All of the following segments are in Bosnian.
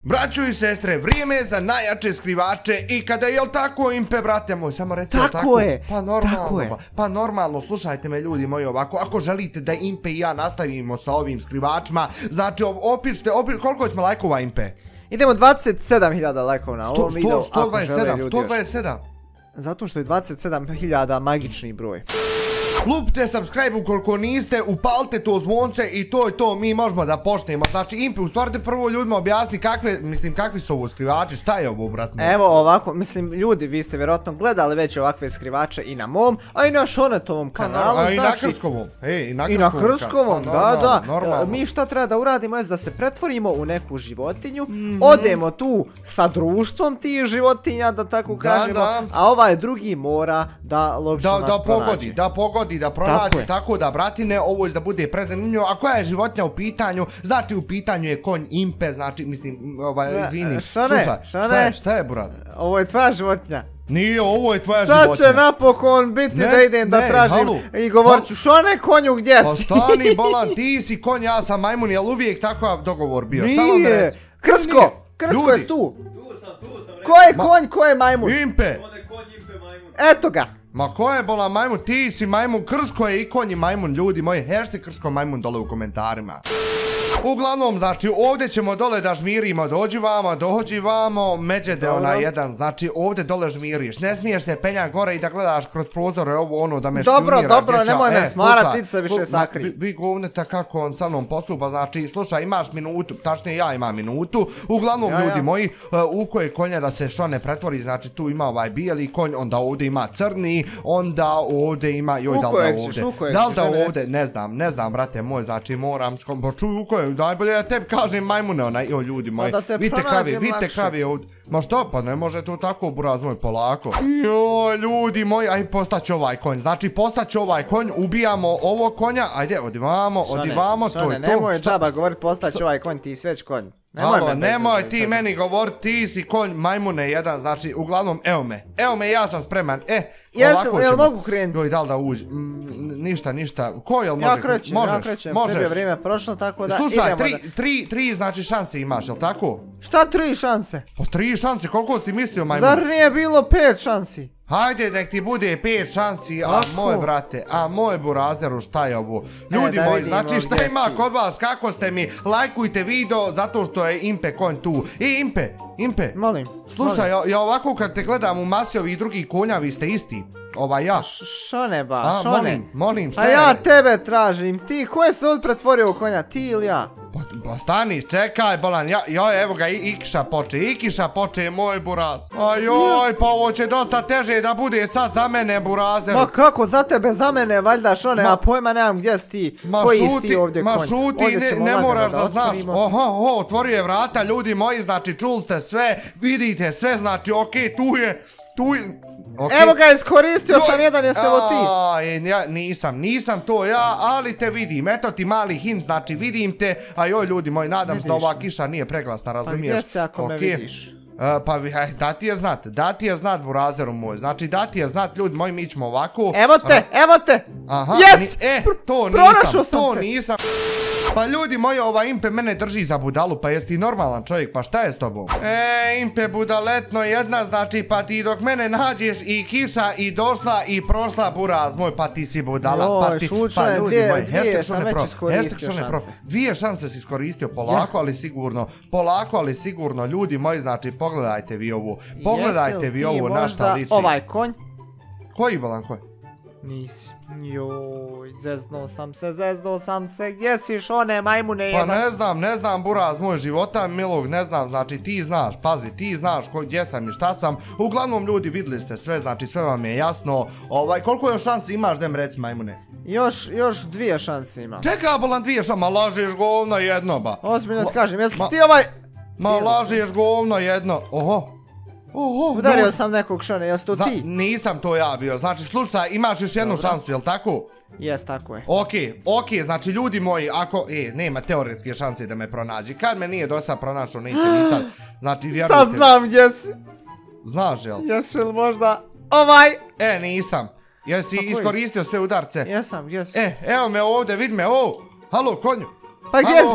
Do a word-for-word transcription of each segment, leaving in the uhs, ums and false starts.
Braćo i sestre, vrijeme je za najjače skrivače i kada je, jel tako, Impe, brate moj, samo reci, tako, tako je, pa normalno, je. Pa, pa normalno, slušajte me ljudi moji ovako, ako želite da Impe i ja nastavimo sa ovim skrivačima, znači opišite, opišite, koliko ćemo lajkova, Impe? Idemo dvadeset sedam hiljada lajkova na ovom videu, sto dvadeset sedam, sto dvadeset sedam. Zato što je dvadeset sedam hiljada magični broj. Lupite subscribe ukoliko niste, upalite to zvonce i to je to, mi možemo da počnemo. Znači, Impe, u stvari prvo ljudima objasni kakve, mislim, kakvi su ovo skrivači, šta je ovo, brat moj? Evo ovako, mislim, ljudi, vi ste vjerojatno gledali već ovakve skrivače i na mom, a i na Šonetovom kanalu, znači... A i na znači... Krskovom, ej, i na I na Krskovom, pa, da, da. Normalno. Mi šta treba da uradimo je da se pretvorimo u neku životinju, mm-hmm. odemo tu sa društvom tih životinja, da tako kažemo, da. a ovaj drugi mora da logično da, nas da pronađe. pogodi, da pogodi, da pronađe, tako, tako da, bratine, ovo je da bude prezanimljivo. A koja je životinja u pitanju? Znači, u pitanju je konj Impe, znači, mislim, ovaj, izvini. Šone, Slušaj, šone, šta je, šta je, buraz? Ovo je tvoja životinja. Nije, ovo je tvoja Sad životinja. će napokon biti ne, da idem ne, da tražim halu. i govorit ću, Šone, konju, gdje pa si? stani, bolan, ti si konj, ja sam majmun, jel uvijek takav dogovor bio? Nije, Krsko, Krsko je tu. Tu sam, tu sam. Ko je konj, ko je majmun? Impe. On je konj Impe majmun. Eto ga. Ma ko je bolan majmun, ti si majmun, Krsko je i konj i majmun, ljudi moji, hashtag Krsko majmun dole u komentarima. Uglavnom, znači, ovdje ćemo dole da žmirimo, dođi vamo, dođi vamo, međede ona jedan, znači, ovdje dole žmiriš, ne smiješ se penjati gore i da gledaš kroz prozore ovo ono da me špioniraš. Dobro, dobro, nemoj me smarat, ti se više sakri. Vi, vi govnete kako on sa mnom postupa, znači, slušaj, imaš minutu, tačnije ja imam minutu, uglavnom, ja, ljudi ja. moji, u koje konja da se Šone pretvori, znači, tu ima ovaj bijeli konj, onda ovdje ima crni, onda ovdje ima, joj, da li da ovdje, da li da ovdje, ne znam, ne znam, brate moj, znači, moram, pa čuj, u koje, najbolje ja tebi kažem majmune onaj, o ljudi moji, vidite kravi, vidite kravi ovdje. Ma što, pa ne može to tako, buraz moj, polako. Joj, ljudi moji, aj postaće ovaj konj, znači postaće ovaj konj, ubijamo ovo konja, ajde, odivamo, odivamo, to je to. Šone, nemoj džaba govorit postaće ovaj konj, ti si već konj. Nemoj, Alo, nemoj ti meni govorit, ti si konj majmune jedan, znači, uglavnom, evo me, evo me, ja sam spreman, e, ovako ćemo. Jel mogu krenuti? Joj, da li da uđi, ništa, ništa, ko jel može? Ja krećem, možeš, ja krećem, možeš. tebi je vrijeme prošlo, tako da slušaj, idemo tri, da... tri, tri, znači, šanse imaš, jel tako? Šta tri šanse? Po tri šanse, koliko si ti mislio, majmun? Zar nije bilo pet šansi? Hajde, nek ti bude pet šansi, a moj brate, a moj burazeru, šta je ovo? Ljudi e, moji, znači šta ima kod vas, kako ste mi, lajkujte video zato što je Impe konj tu. I Impe, Impe, molim, slušaj, ja, ja ovako kad te gledam u masi ovih drugih konja, vi ste isti. Ovaj ja. Šone ba, a, Šone. Molim, molim, šta a je? ja tebe tražim, ti, ko je se od pretvorio u konja, ti ili ja? Pa, pa stani, čekaj, bolan, ja, ja, evo ga, Ikiša poče, Ikiša poče, moj buraz. Ajoj, pa ovo će dosta teže da bude sad za mene, burazer. Ma kako, za tebe, za mene, valjda, Šone, a pojma nemam gdje si ti, koji si ti ovdje konj. Ma šuti, ne, ne moraš da znaš, oho, oho, otvorio je vrata, ljudi moji, znači, čuli ste sve, vidite sve, znači, okej, tu je, tu je... Okay. Evo ga, iskoristio sam jedan, jesi ovo ti? Aj, ja, nisam, nisam to ja, ali te vidim, eto ti mali hint, znači vidim te, a joj ljudi moji, nadam se da ova kiša nije preglasna, razumiješ? Pa gdje se ako me vidiš? Uh, pa da ti je znat, da ti je znat, burazeru moj, znači da ti je znat, ljudi moji, mi ćemo ovako. Evo te, evo te, aha, yes, e, to nisam, to nisam. Pa ljudi moji, ova Impe mene drži za budalu, pa jesi ti normalan čovjek, pa šta je s tobom? E, Impe budaletno jedna, znači pa ti dok mene nađeš i kiša i došla i prošla, buraz moj, pa ti si budala, pa ti, pa ljudi moji, hashtag Šone pro, hashtag Šone pro, dvije šanse si iskoristio, polako ali sigurno, polako ali sigurno, ljudi moji, znači pogledajte vi ovu, pogledajte vi ovu na šta liči. Ovaj konj? Koji bolan konj? Nisi. Joj, zezno sam se, zezno sam se, gdje si Šone, majmune jedan? jedan? Pa ne znam, ne znam, buraz moj, života milog, ne znam, znači ti znaš, pazi, ti znaš gdje sam i šta sam. Uglavnom ljudi, vidjeli ste sve, znači sve vam je jasno. Ovaj, koliko još šansi imaš, dem reci, majmune? Još, još dvije šanse imam. Čekaj, bolan, dvije šanse, ma lažeš govno jedno, ba. Ozbiljno ti kažem, jesi ti ovaj... Ma lažeš govno jedno, oho. Oho, udario no. sam nekog Šone, jesi to ti? Nisam to ja bio, znači slušaj, imaš još jednu Dobro. šansu, jel tako? Jes, tako je. Okej, okej, znači ljudi moji, ako, e, nema teoretske šanse da me pronađi, kad me nije do sad pronašao, neće ni sad, znači vjerujte. Sad znam gdje si. Znaš, jel? Jesi li možda ovaj? E, nisam. Jesi iskoristio jesi? sve udarce? Jesam, jesam. E, evo me ovdje, vid me, o, halo, konju. Pa gdje si bio?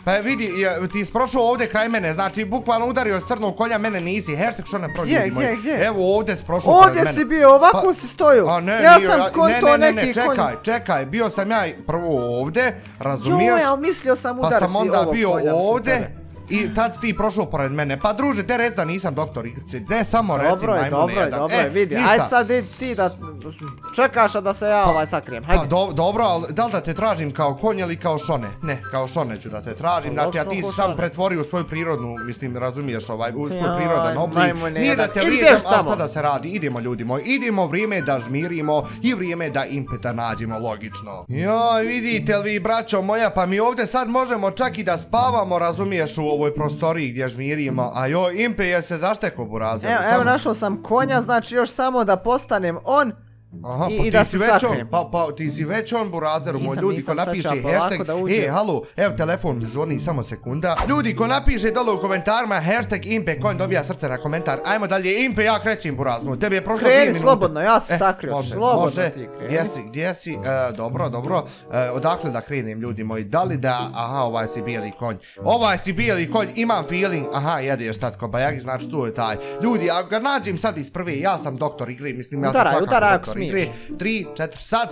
Pa vidi, je, ti si prošao ovdje kraj mene, znači bukvalno udario s crnog konja, mene nisi, hashtag što ne prođe ljudi moji. Gdje, gdje? Evo ovdje si prošao pored mene. Ovdje si bio, ovako Pa- si stoju. A ne, Ja nije, sam ja- kon ne, to ne, ne, neki ne, konj. čekaj, čekaj, bio sam ja prvo ovdje, razumiješ? Joj, ali mislio sam Pa udariti sam onda ovog bio konja, mislim, ovdje tebe. i tad si ti prošao pored mene. Pa druže, te reci da nisam doktor igrice, ne samo reci Dobro je, majmune dobro je, jedan. dobro E, je, vidi, ništa. ajde sad idi ti da čekaš a da se ja ovaj sakrijem, Pa hajde. do, dobro, ali da li da te tražim kao konj ili kao šone? Ne, kao šone ću da te tražim, znači a ti si sam pretvorio u svoju prirodnu, mislim, razumiješ ovaj, u svoj Jaj, prirodan oblik. majmune Nije da jedan. te Ili vrijeđam, bješ a tamo. šta da se radi, idemo ljudi moji, idemo, vrijeme je da žmirimo i vrijeme je da impeta nađemo, logično. Joj, vidite li vi, braćo moja, pa mi ovdje sad možemo čak i da spavamo, razumiješ, u ovoj prostoriji gdje žmirimo, a joj, impe je se zašteko burazer. Evo, evo našao sam konja, znači još samo da postanem on. Aha, I- pa i ti da si se već on, sakrijem. pa, pa ti si već on burazeru, moj Nisam, ljudi, nisam, ko sad ću napiše ja polako hashtag, da uđem. e, halo, evo telefon mi zvoni, samo sekunda. Ljudi, ko napiše dole u komentarima hashtag impe, konj dobija srce na komentar, ajmo dalje, impe, ja krećem buraznu, tebi je prošlo dvije Kreni minute. slobodno, ja sam E, sakrio, može, slobodno može. ti kreni. Gdje si, gdje si, E, dobro, dobro, E, odakle da krenem ljudi moji, da li da, aha, ovaj si bijeli konj, ovaj si bijeli konj, imam feeling, aha, jedeš sad ko bajagi, znači tu je taj. Ljudi, ako ga nađem sad iz prve, ja sam doktor igre, mislim, ja sam Udaraj, svakako udaraj ako doktor smiješ. igre, tri, četiri, sad.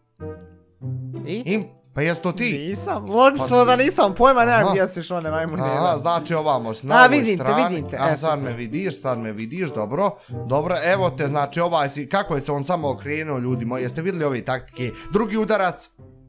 I? Im, pa jes to ti? Nisam, logično da nisam pojma, nemam Aha. gdje si šone majmune. Aha, znači ovamo s A, na ovoj vidim te, strani. vidim te, A, e, sad super. me vidiš, sad me vidiš, dobro. Dobro, evo te, znači ovaj si, kako je se on samo okrenuo ljudi moji, jeste vidjeli ove taktike? Drugi udarac.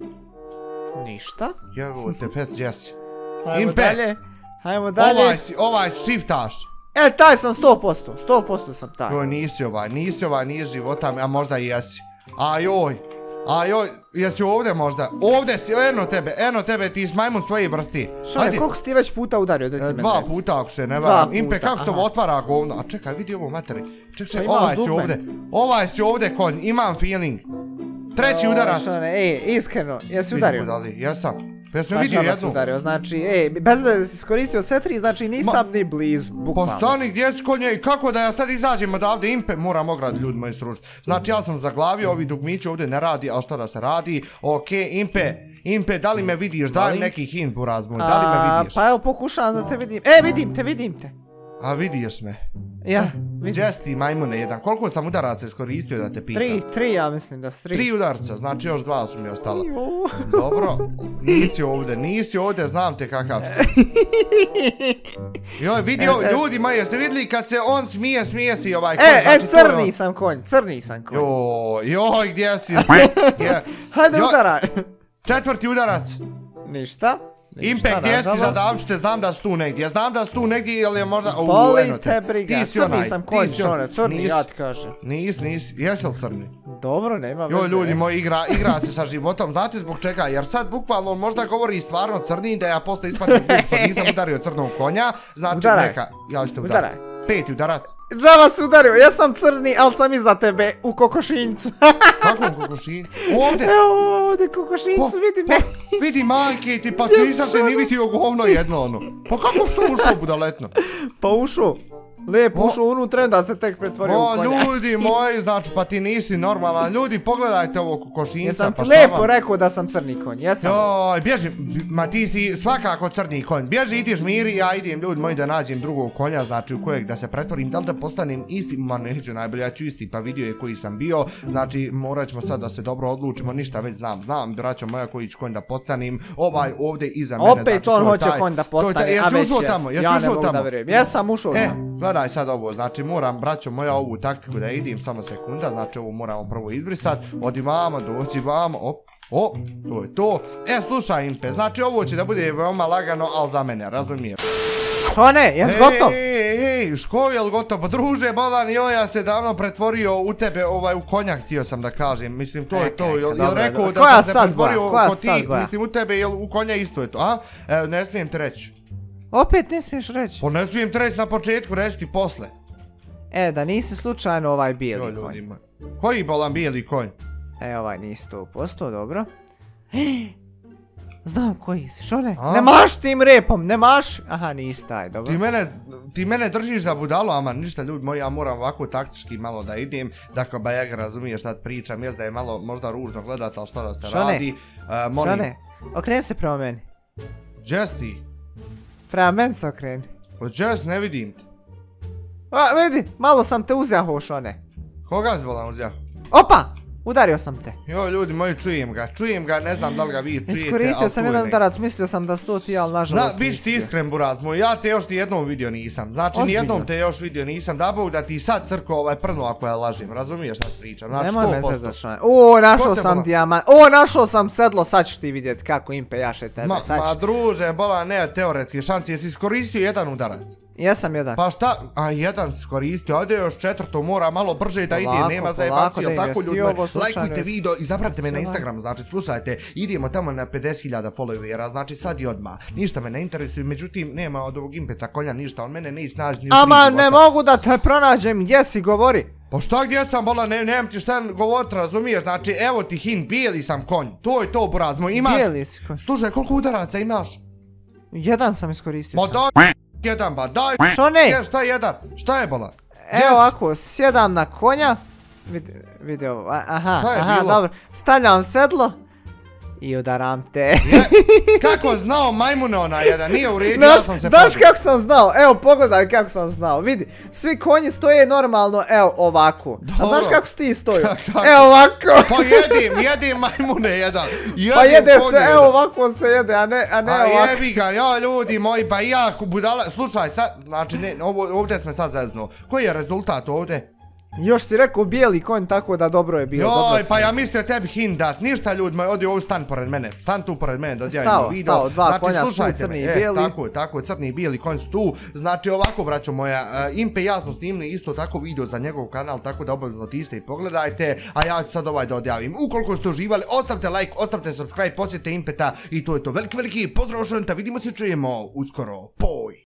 Ništa. Evo te, fest Jesse. Hajmo Impe. dalje. Hajmo dalje. Ovaj si, ovaj si shiftaš. E, taj sam sto posto, sto posto sam taj. Joj, nisi ovaj, nisi ovaj, nije života, a možda i jesi. A joj, a joj, jesi ovdje možda? Ovdje si, eno tebe, eno tebe, ti si majmun svoje vrsti. Šone, Ajde. koliko si ti već puta udario da ti E, mene Dva reci? puta ako se ne Dva varam. puta, Impe, kako se aha. ovo otvara govno? A čekaj, vidi ovo materi. Ček, ček, Pa imaš ovaj si dugme. ovdje. Ovaj si ovdje konj, imam feeling. Treći Oj, udarac. Šone, ej, iskreno, jesi Vidi udario? budali, jesam. Pa jesam Baš vidio nama si jednu. udario, znači, ej, bez da si iskoristio sve tri, znači nisam ni blizu, Pa bukvalno. stani, gdje si konje i kako da ja sad izađem odavde, Impe, moram ograd ljudi moji srušiti. Znači ja sam zaglavio, ovi dugmići ovdje ne radi, ali šta da se radi? Okej, Impe, Impe, da li me vidiš, daj mi Molim? neki hint buraz moj, da li me A, vidiš? Pa evo pokušavam da te vidim. E, vidim te, vidim te. A vidiš me. Ja, vidim. Gdje si ti majmune jedan, koliko sam udaraca iskoristio da te pitam? Tri, tri ja mislim da su tri. Tri udarca, znači još dva su mi ostala. Ju. Dobro, nisi ovdje, nisi ovdje, znam te kakav si. Joj, vidi ovo, ljudi moji, jeste vidjeli kad se on smije, smije si ovaj konj, E, e, znači to je crni ono- sam konj, crni sam konj. Joj, joj, gdje si? Gdje? Hajde Joj, udaraj. Četvrti udarac. Ništa. Impe, ništa, gdje si nažalost. zadavčite, znam da su tu negdje, znam da su tu negdje ili je možda... U, Boli eno te briga, Ti si crni onaj, sam ti konj, si on- Šone, crni, nis- ja ti kažem. Nis, nis, jesi li crni? Dobro, nema veze. Joj, ljudi moji, igra, igra se sa životom, znate zbog čega? Jer sad bukvalno on možda govori stvarno crni, da ja posle ispatim glup što nisam udario crnog konja, znači Udaraj. neka, ja ću te Udaraj. udarati. Peti udarac. Džava se udario, ja sam crni, ali sam iza tebe u kokošincu. Kakvom kokošin? Ovdje. Evo ovdje kokošincu, vidi me. Vidi majke ti, pa Yes, nisam te ni vidio govno jedno ono. Pa kako si tu ušao budaletno? Pa ušao. Lijepo O. ušao unutra, onda se tek pretvorio u O, konja. ljudi moji, znači pa ti nisi normalan. Ljudi, pogledajte ovo kokošinca, Jesam ti pa šta lijepo vam? rekao da sam crni konj, jesam. Joj, bježi, ma ti si svakako crni konj. Bježi, ideš miri, ja idem ljudi moji da nađem drugog konja, znači u kojeg da se pretvorim. Da li da postanem isti, ma neću najbolje, ja ću isti, pa vidio je koji sam bio. Znači morat ćemo sad da se dobro odlučimo, ništa već znam, znam, braćo moja koji ću konj da postanem. Ovaj ovdje iza mene, Opet znači, on to je hoće taj- konj da to je taj- postane, a jesi već ušao jest. tamo, jesi Ja ne ušao mogu da tamo? vjerujem. Jesam ušao E, tamo. gledaj sad ovo, znači moram, braćo moja, ovu taktiku da idem, samo sekunda, znači ovo moramo prvo izbrisat, odi vamo, doći vamo, op, o, to je to. E, slušaj Impe, znači ovo će da bude veoma lagano, ali za mene, razumiješ? Šone, jes gotov? Ej, ej, ej, ško je li gotov? Pa druže, Bolan, joj, ja se davno pretvorio u tebe, ovaj, u konja, htio sam da kažem, mislim, to je E, to, e, jel, jel dobro, rekao dobro. da Koja sam se sad pretvorio boja? Koja ko sad ti, boja? mislim, u tebe, jel, u konja isto je to, a? E, ne smijem ti reći. Opet ne smiješ reći. Pa ne smijem ti reći na početku, reći ti posle. E, da nisi slučajno ovaj Joj, bijeli ljudi konj. moji. Koji Bolan bijeli konj? E, ovaj nisi sto posto, dobro. Znam koji si, Šone. A? Ne maš tim repom, ne maš. Aha, nisi taj, dobro. Ti mene, ti mene držiš za budalu, ama ništa ljudi moji, ja moram ovako taktički malo da idem, dakle ba ja ga razumiješ šta pričam, jest da je malo možda ružno gledat, ali šta da se Šone, radi. Uh, molim, Šone, okreni se prema meni. Jesti, Prema meni se okreni. Pa Jess, ne vidim te. A, vidi, malo sam te uzjaho šone. Koga si bolan uzjaho? Opa! Udario sam te. Jo, ljudi moji, čujem ga, čujem ga, ne znam da li ga vi čujete, Iskoristio sam jedan udarac, mislio sam da sto ti, ali nažalost Zna, biš ti iskren, buraz moj, ja te još nijednom vidio nisam. Znači, nijednom te još vidio nisam, da Bog da ti sad crko ovaj prno ako ja lažim, razumiješ šta pričam, znači Nemoj me sto posto. zezaš, ne. O, našao te sam bola? dijamant. O, našao sam sedlo, sad ćeš ti vidjet kako Impe jaše tebe. Ma, sad ma ćeš- druže, bola, ne teoretski šanci, jesi iskoristio jedan udarac? Jesam jedan. Pa šta, a jedan si iskoristio, ajde još četvrto, mora malo brže da ide, Polako, nema polako, zajebanci, da jel tako investi ljudi, ovo, slučajno lajkujte jest. video i zapratite me na Sve Instagramu, znači slušajte, idemo tamo na pedeset hiljada followera, znači sad i odmah, ništa me ne interesuje, međutim nema od ovog Impeta konja ništa, on mene neće naći ni u tri Ama života. ne mogu da te pronađem, gdje si, govori. Pa šta gdje sam, bola, ne, nemam ti šta govorit, razumiješ, znači evo ti hin, bijeli sam konj, to je to buraz moj, imaš, Bijeli si konj. slušaj, koliko udaraca imaš? Jedan sam iskoristio Ma sam. daj, jedan ba, daj, Što ne? je, šta jedan, šta je bola? Evo ovako, sjedam na konja. Vidi, vidi ovo, a- aha, Šta je aha, bilo? dobro. Stavljam sedlo i udaram te. Je, kako znao majmune ona jedan, nije u redu, ja Znaš, sam se znaš pobio. kako sam znao, evo pogledaj kako sam znao, vidi, svi konji stoje normalno, evo ovako, a Dobro. znaš kako si ti stoju, Kako? evo ovako, Pa jedim, jedim majmune jedan, jedim pa jede konje se, jedan. evo ovako se jede, a ne, a ne A ovako. jebi ga, ja ljudi moji, pa i ja budala, slušaj sad, znači ne, ovo, ovdje smo sad zeznuo, koji je rezultat ovdje? Još si rekao bijeli konj, tako da dobro je bilo, dobro Joj, si pa ja rekao. mislio tebi hin dat, ništa ljudi moji, odi ovdje stan pored mene, stan tu pored mene, dodjavim Stao, video. stao, dva Znači, konja su, slušajte crni me, i e, bijeli. tako je, tako je, crni i bijeli konj su tu, znači ovako braćo moja, uh, Impe i ja smo snimili isto tako video za njegov kanal, tako da obavezno otiđite i pogledajte, a ja ću sad ovaj da odjavim. Ukoliko ste uživali, ostavite like, ostavite subscribe, posjetite Impeta i to je to, veliki veliki pozdrav, šorenta, vidimo se, čujemo uskoro, poj!